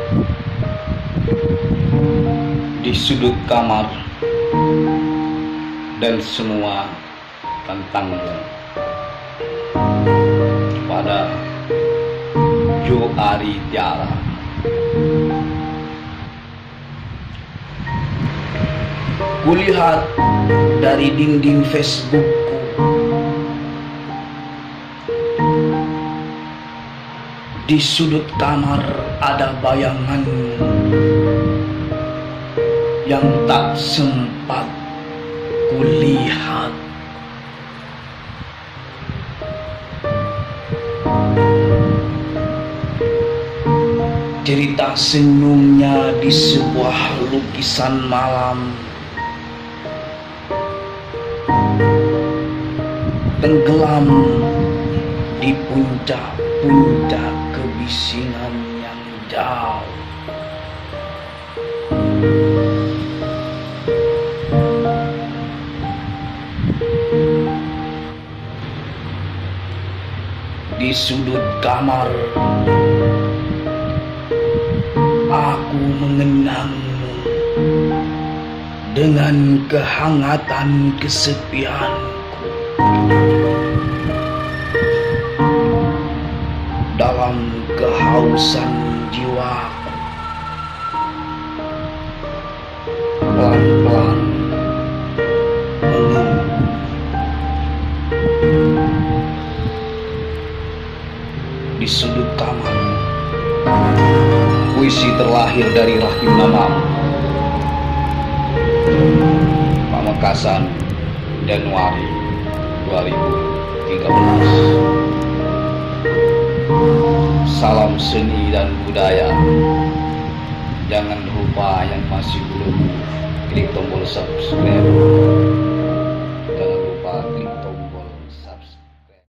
Di sudut kamar dan semua tentangmu pada Jo Ari Tiara. Kulihat dari dinding Facebookku di sudut kamar ada bayanganmu yang tak sempat kulihat. Cerita senyumnya di sebuah lukisan malam, tenggelam di puncak-puncak kebisingan yang jauh. Di sudut kamar, aku mengenangmu dengan kehangatan kesepianku. Dalam kehausan jiwaku, pelan-pelan menunggu. Di sudut kamar, puisi terlahir dari rahim namamu. Pamekasan, Januari 2013. Salam seni dan budaya. Jangan lupa yang masih belum klik tombol subscribe.